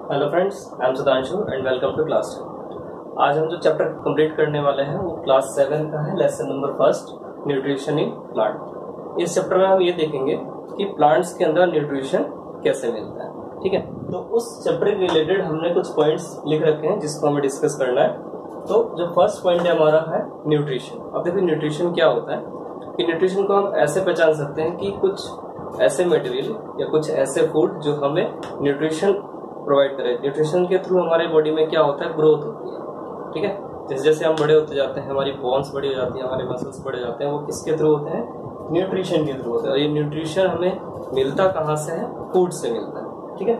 Hello friends, I am Sudhanshu and welcome to class 10। आज हम जो चैप्टर कंप्लीट करने वाले हैं वो क्लास 7 का है, lesson number first, nutrition in plant. इस चैप्टर में हम ये देखेंगे कि प्लांट्स के अंदर न्यूट्रिशन कैसे मिलता है। ठीक है, तो उस चैप्टर के रिलेटेड हमने कुछ पॉइंट्स लिख रखे हैं जिसको हमें डिस्कस करना है। तो जो फर्स्ट पॉइंट है हमारा है न्यूट्रिशन। अब देखिए न्यूट्रिशन क्या होता है कि न्यूट्रिशन को हम ऐसे पहचान सकते हैं कि कुछ ऐसे मटेरियल या कुछ ऐसे फूड जो हमें न्यूट्रिशन प्रोवाइड करे। न्यूट्रिशन के थ्रू हमारे बॉडी में क्या होता है, ग्रोथ होती है। ठीक है, जैसे जैसे हम बड़े होते जाते हैं हमारी बोन्स बड़ी हो जाती है, हमारे मसल्स बड़े जाते हैं, वो किसके थ्रू होते हैं, न्यूट्रिशन के थ्रू होते हैं। और ये न्यूट्रिशन हमें मिलता कहाँ से है, फूड से मिलता है। ठीक है,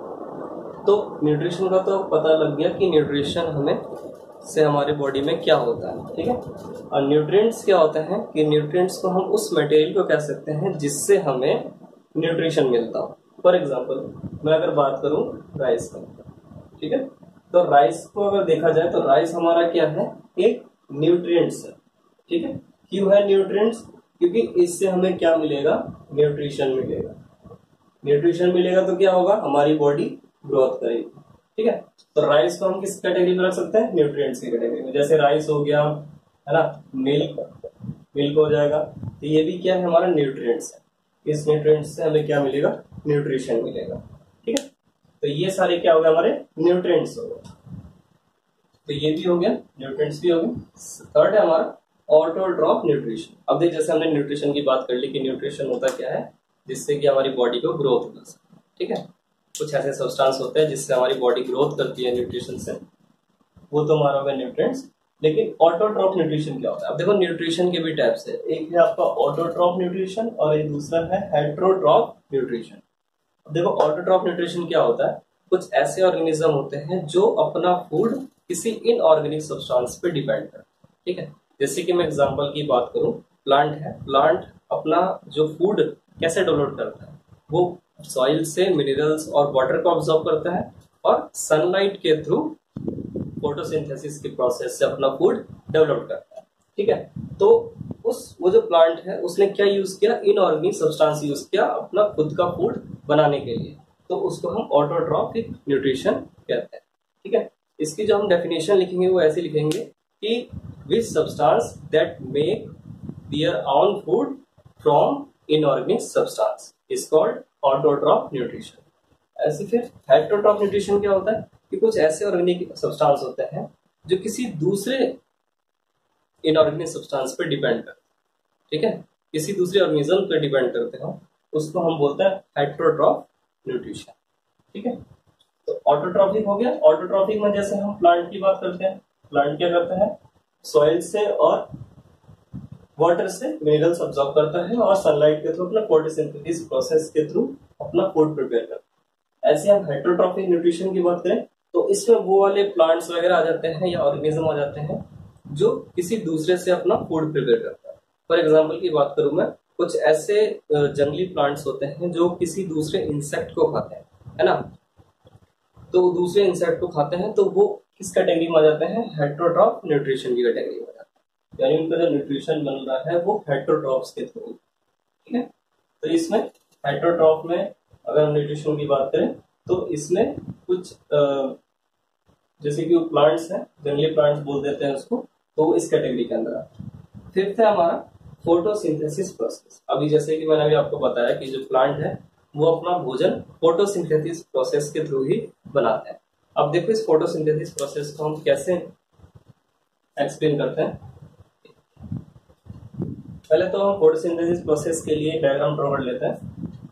तो न्यूट्रिशन का तो पता लग गया कि न्यूट्रिशन हमें से हमारे बॉडी में क्या होता है। ठीक है, और न्यूट्रिएंट्स क्या होते हैं कि न्यूट्रिएंट्स को हम उस मटेरियल को कह सकते हैं जिससे हमें न्यूट्रिशन मिलता हो। फॉर एग्जाम्पल मैं अगर बात करूं राइस का, ठीक है, तो राइस को अगर देखा जाए तो राइस हमारा क्या है, एक न्यूट्रिएंट्स है। ठीक है, क्यों है न्यूट्रिएंट्स, क्योंकि इससे हमें क्या मिलेगा, न्यूट्रिशन मिलेगा। न्यूट्रिशन मिलेगा तो क्या होगा, हमारी बॉडी ग्रोथ करेगी। ठीक है, तो राइस को हम किस कैटेगरी में रख सकते हैं, न्यूट्रिएंट्स की कैटेगरी में। जैसे राइस हो गया है ना, मिल्क हो जाएगा, तो ये भी क्या है, हमारा न्यूट्रिएंट्स है। इस न्यूट्रिएंट्स से हमें क्या मिलेगा, न्यूट्रिशन मिलेगा। ठीक है, तो ये सारे क्या हो गए, हमारे न्यूट्रिएंट्स हो गए। तो ये भी हो गया, न्यूट्रिएंट्स भी हो गए। थर्ड है हमारा ऑटोट्रॉफ न्यूट्रिशन। अब देख, जैसे हमने न्यूट्रिशन की बात कर ली कि न्यूट्रिशन होता क्या है, जिससे कि हमारी बॉडी को ग्रोथ मिल सके। ठीक है, कुछ ऐसे सब्सटेंस होते हैं जिससे हमारी बॉडी ग्रोथ करती है न्यूट्रिशन से, वो तो हमारा हो गया न्यूट्रिएंट्स। लेकिन ऑटोट्रॉफ न्यूट्रिशन क्या होता है। अब देखो न्यूट्रिशन के भी टाइप्स है, एक है आपका ऑटोट्रॉफ न्यूट्रिशन और एक दूसरा है हेटेरोट्रॉफ न्यूट्रिशन। अब देखो ऑटोट्रॉफ न्यूट्रिशन क्या होता है, कुछ ऐसे ऑर्गेनिज्म होते हैं जो अपना फूड किसी इनऑर्गेनिक सब्सटेंस पे डिपेंड करते हैं। ठीक है, जैसे कि मैं एग्जांपल की बात करूं, प्लांट है, प्लांट अपना जो फूड कैसे डेवलप करता है, वो सॉइल से मिनरल्स और वाटर को ऑब्जॉर्व करता है और सनलाइट के थ्रू फोटोसिंथेसिस के प्रोसेस से अपना फूड डेवलप करता है। ठीक है, तो वो जो प्लांट है उसने क्या यूज किया, इनऑर्गेनिक सब्सटेंस यूज किया अपना खुद का फूड बनाने के लिए, तो उसको हम ऑटोट्रॉफिक न्यूट्रिशन कहते हैं। ठीक है, इसकी जो हम डेफिनेशन लिखेंगे वो ऐसे लिखेंगे कि which substance that make their own food from inorganic substance is called autotroph nutrition. ऐसे फिर हेटेरोट्रॉफ न्यूट्रिशन क्या होता है कि कुछ ऐसे ऑर्गेनिक सब्सटेंस होते हैं जो किसी दूसरे इनऑर्गेनिक सब्सटेंस पर डिपेंड करते हैं। ठीक है, किसी दूसरे ऑर्गेनिज्म पर डिपेंड करते हो, उसको हम बोलते हैं हेटेरोट्रॉफ न्यूट्रिशन। ठीक है, तो ऑटोट्रॉफिक हो गया। ऑटोट्रॉफिक में जैसे हम प्लांट की बात करते हैं, प्लांट क्या करता है, सॉइल से और वाटर से मिनरल्स अब्सॉर्ब करता है और सनलाइट के थ्रू अपना फोटोसिंथेसिस प्रोसेस के थ्रू अपना फूड प्रिपेयर करता है। ऐसे हम हेटेरोट्रॉफिक न्यूट्रिशन की बात करें तो इसमें वो वाले प्लांट्स वगैरह आ जाते हैं या ऑर्गेनिज्म आ जाते हैं जो किसी दूसरे से अपना फूड प्रिपेयर करता है। फॉर एग्जाम्पल की बात करूं मैं, कुछ ऐसे जंगली प्लांट्स होते हैं जो किसी दूसरे इंसेक्ट को खाते हैं, है ना, तो दूसरे इंसेक्ट को खाते हैं, तो वो किस कैटेगरी में आ जाते हैं, हेटेरोट्रॉफ न्यूट्रिशन की कैटेगरी में आ जाते हैं। यानी उनका जो न्यूट्रिशन बन रहा है वो हेटेरोट्रॉफ्स के थ्रू। ठीक है, तो इसमें हेटेरोट्रॉफ में अगर हम न्यूट्रिशन की बात करें तो इसमें कुछ जैसे कि प्लांट्स हैं, जंगली प्लांट्स बोल देते हैं उसको, तो वो इस कैटेगरी के अंदर आता है। फिफ्थ है हमारा फोटोसिंथेसिस प्रोसेस। अभी जैसे कि मैंने अभी आपको बताया कि जो प्लांट है वो अपना भोजन फोटोसिंथेसिस प्रोसेस के थ्रू ही बनाते हैं। अब देखो इस फोटोसिंथेसिस प्रोसेस को हम कैसे एक्सप्लेन करते हैं। पहले तो हम फोटोसिंथेसिस प्रोसेस के लिए डायग्राम ड्रॉ कर लेते हैं।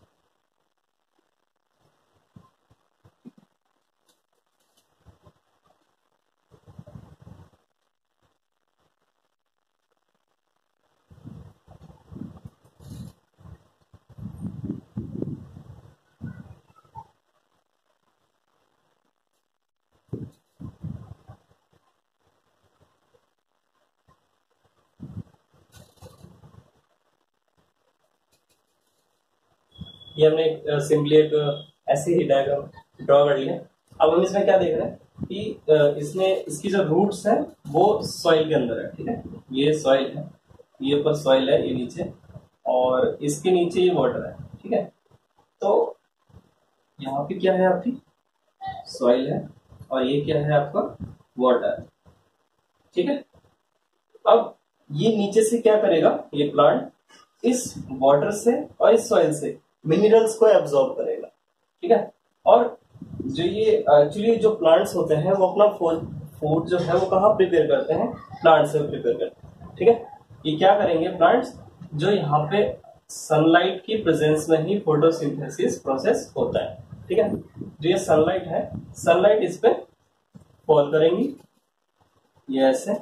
ये हमने सिंपली एक ऐसे ही डायग्राम ड्रॉ कर लिया। अब हम इसमें क्या देख रहे हैं कि इसमें इसकी जो रूट्स है वो सॉइल के अंदर है। ठीक है, ये सॉइल है, ये ऊपर सॉइल है, ये नीचे, और इसके नीचे ये वाटर है। ठीक है, तो यहाँ पे क्या है आपकी सॉइल है और ये क्या है आपका वाटर। ठीक है, अब ये नीचे से क्या करेगा, ये प्लांट इस वाटर से और इस सॉइल से मिनरल्स को एब्जॉर्ब करेगा। ठीक है, और जो ये एक्चुअली जो प्लांट्स होते हैं वो अपना फूड जो है वो कहाँ प्रिपेयर करते हैं, प्लांट से प्रिपेयर करते हैं। ठीक है, ये क्या करेंगे प्लांट्स, जो यहाँ पे सनलाइट की प्रेजेंस में ही फोटोसिंथेसिस प्रोसेस होता है। ठीक है, जो ये सनलाइट है, सनलाइट इस पे फॉल करेंगी, ये ऐसे,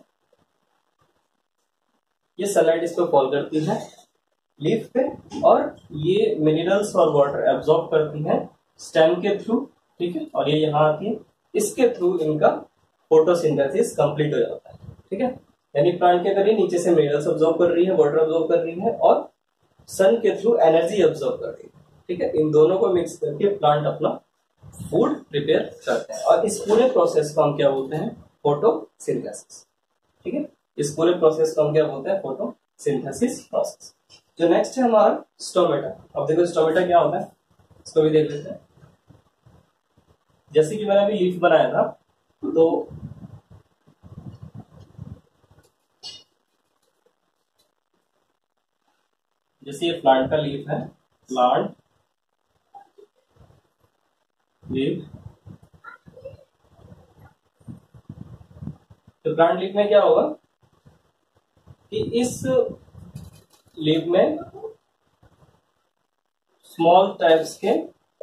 ये सनलाइट इस पे फॉल करती है लीफ पे, और ये मिनरल्स और वाटर एब्जॉर्ब करती है स्टेम के थ्रू। ठीक है, और ये यहाँ आती है, इसके थ्रू इनका फोटोसिंथेसिस कंप्लीट हो जाता है। ठीक है, यानी प्लांट क्या कर रही है, नीचे से मिनरल्स एब्जॉर्ब कर रही है, वाटर एब्जॉर्ब कर रही है और सन के थ्रू एनर्जी एब्जॉर्ब कर रही है। ठीक है, इन दोनों को मिक्स करके प्लांट अपना फूड प्रिपेयर करते हैं, और इस पूरे प्रोसेस को हम क्या बोलते हैं, फोटोसिंथेसिस। ठीक है, इस पूरे प्रोसेस को हम क्या बोलते हैं, फोटोसिंथेसिस प्रोसेस। जो नेक्स्ट है हमारा स्टोमेटा। अब देखो स्टोमेटा क्या होता है, इसको भी देख लेते हैं। जैसे कि मैंने अभी लीफ बनाया था, तो जैसे ये प्लांट का लीफ है, प्लांट लीफ, तो प्लांट लीफ में क्या होगा कि इस लीफ में स्मॉल टाइप्स के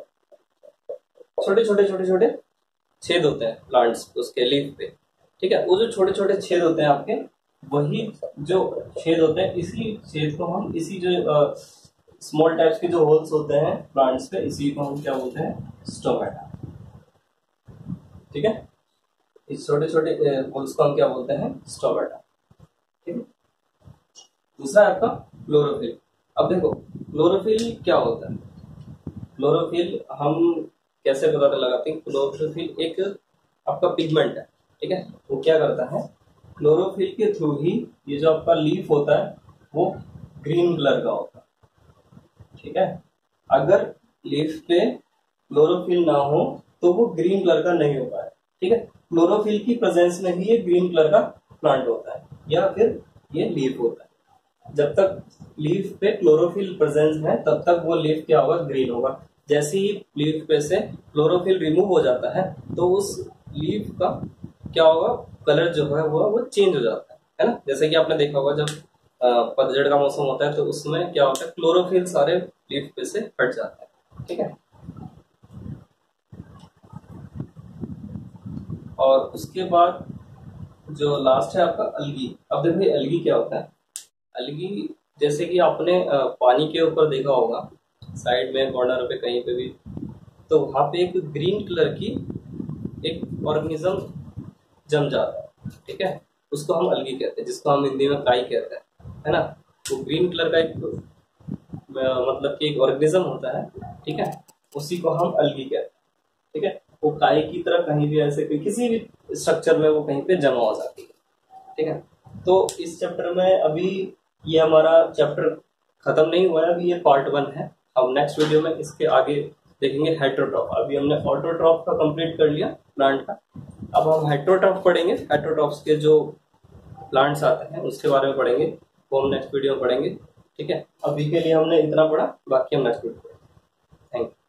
छोटे छोटे छेद होते हैं प्लांट्स उसके लीफ पे। ठीक है, वो जो छोटे छोटे छेद होते हैं आपके, वही जो छेद होते हैं, इसी छेद को हम, इसी जो स्मॉल टाइप्स के जो होल्स होते हैं प्लांट्स पे, इसी को हम क्या बोलते हैं, स्टोमेटा। ठीक है, इस छोटे छोटे होल्स को हम क्या बोलते हैं, स्टोमेटा। ठीक है, दूसरा है आपका क्लोरोफिल। अब देखो क्लोरोफिल क्या होता है, क्लोरोफिल हम कैसे पता लगाते हैं, क्लोरोफिल एक आपका पिगमेंट है। ठीक है, वो क्या करता है, क्लोरोफिल के थ्रू ही ये जो आपका लीफ होता है वो ग्रीन कलर का होता है। ठीक है, अगर लीफ पे क्लोरोफिल ना हो तो वो ग्रीन कलर का नहीं होता है। ठीक है, क्लोरोफिल की प्रेजेंस में ही ये ग्रीन कलर का प्लांट होता है या फिर ये लीफ होता है। जब तक लीफ पे क्लोरोफिल प्रेजेंस है तब तक वो लीफ क्या होगा, ग्रीन होगा। जैसे ही लीफ पे से क्लोरोफिल रिमूव हो जाता है तो उस लीफ का क्या होगा, कलर जो है वो चेंज हो जाता है ना। जैसे कि आपने देखा होगा जब पतझड़ का मौसम होता है तो उसमें क्या होता है, क्लोरोफिल सारे लीफ पे से हट जाता है। ठीक है, और उसके बाद जो लास्ट है आपका अलगी। अब देखिए अलगी क्या होता है, अलगी जैसे कि आपने पानी के ऊपर देखा होगा, साइड में कॉर्नर पे कहीं पे भी, तो वहां पे एक ग्रीन कलर की एक ऑर्गेनिज्म जम जाता है। ठीक है, उसको हम अलगी कहते हैं, जिसको हम हिंदी में काई कहते हैं, है ना। तो ग्रीन कलर का एक मतलब कि एक ऑर्गेनिज्म होता है। ठीक है, उसी को हम अलगी कहते हैं। ठीक है, वो काई की तरह कहीं भी ऐसे किसी भी स्ट्रक्चर में वो कहीं पे जमा हो जाती है। ठीक है, तो इस चैप्टर में अभी ये हमारा चैप्टर खत्म नहीं हुआ है, अभी ये पार्ट 1 है। अब नेक्स्ट वीडियो में इसके आगे देखेंगे हेटेरोट्रॉफ। अभी हमने ऑटोट्रॉफ का कंप्लीट कर लिया प्लांट का, अब हम हेटेरोट्रॉफ पढ़ेंगे। हेटेरोट्रॉफ्स के जो प्लांट्स आते हैं उसके बारे में पढ़ेंगे, वो हम नेक्स्ट वीडियो में पढ़ेंगे। ठीक है, अभी के लिए हमने इतना पढ़ा, बाकी हम नेक्स्ट वीडियो में। Thank you.